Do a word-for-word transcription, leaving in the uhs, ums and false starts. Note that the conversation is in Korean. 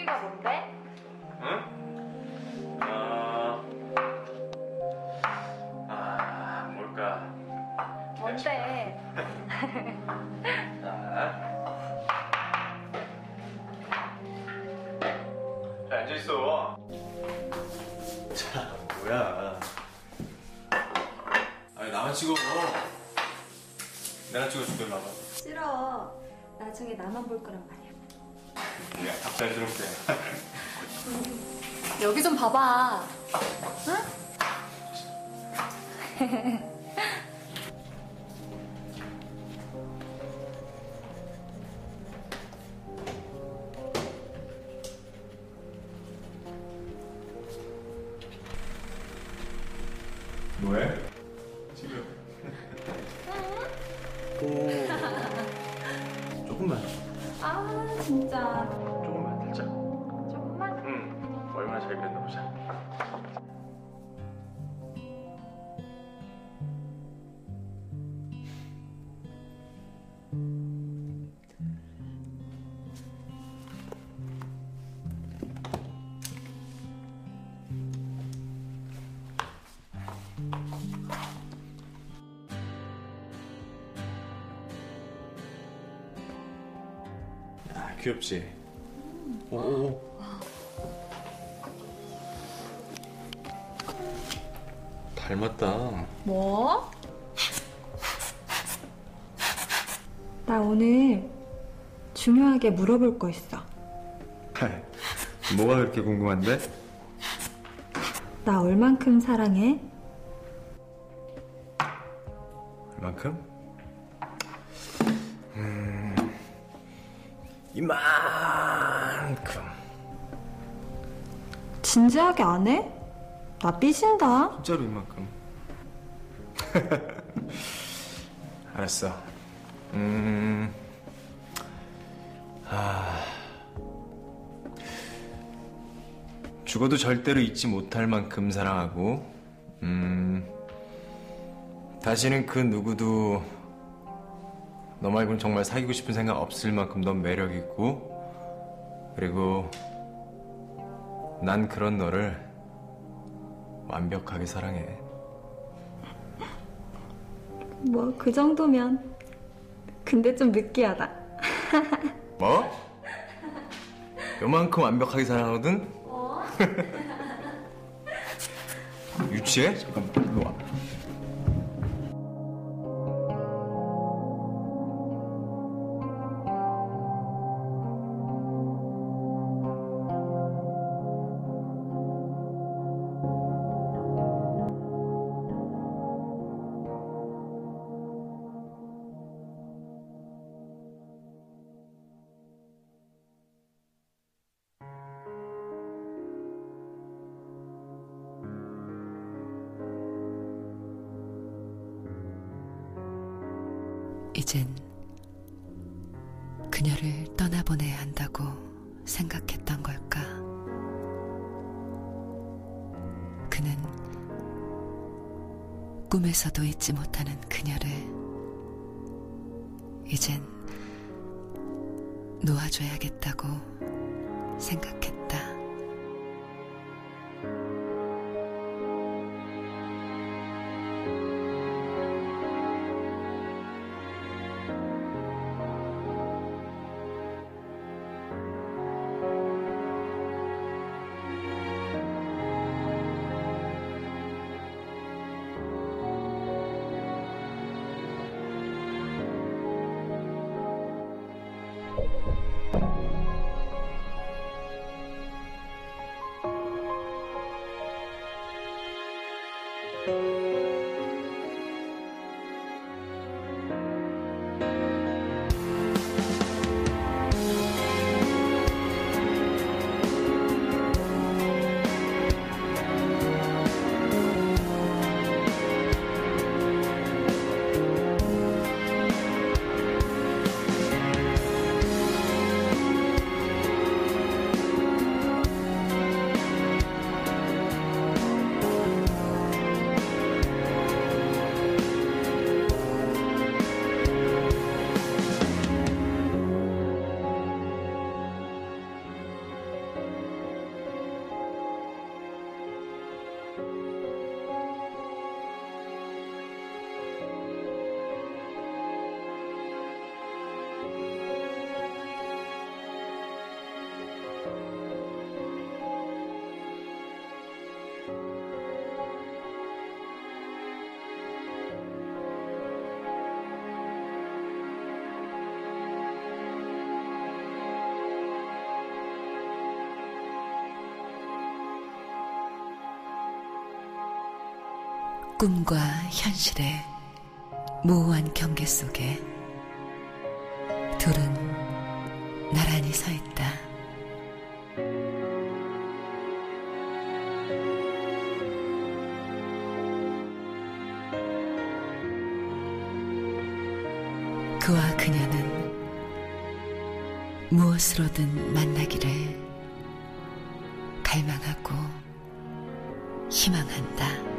취미가 뭔데? 응? 어... 아... 뭘까? 뭔데? 자, 앉아있어. 자, 뭐야. 아니, 나만 찍어. 내가 찍어줄게, 나봐. 싫어. 나중에 나만 볼 거란 말이야. 야, 답잘 들을게. 여기 좀 봐봐. 응? 뭐해? 지금. 오. 조금만. 아 진짜. 조금만 살짝. 조금만? 응. 얼마나 잘 그렸나 보자. 아, 귀엽지? 오오오. 닮았다. 뭐? 나 오늘 중요하게 물어볼 거 있어. 뭐가 그렇게 궁금한데? 나 얼만큼 사랑해? 얼만큼? 음... 이만큼. 진지하게 안 해? 나 삐진다. 진짜로 이만큼. 알았어. 음... 아... 죽어도 절대로 잊지 못할 만큼 사랑하고, 음... 다시는 그 누구도 너 말고는 정말 사귀고 싶은 생각 없을 만큼 넌 매력 있고, 그리고 난 그런 너를 완벽하게 사랑해. 뭐 그 정도면. 근데 좀 느끼하다. 뭐? 요만큼 완벽하게 사랑하거든? 어? 유치해? 잠깐만, 일로 와. 이젠 그녀를 떠나보내야 한다고 생각했던 걸까? 그는 꿈에서도 잊지 못하는 그녀를 이젠 놓아줘야겠다고 생각했다. 꿈과 현실의 모호한 경계 속에 둘은 나란히 서 있다. 그와 그녀는 무엇으로든 만나기를 갈망하고 희망한다.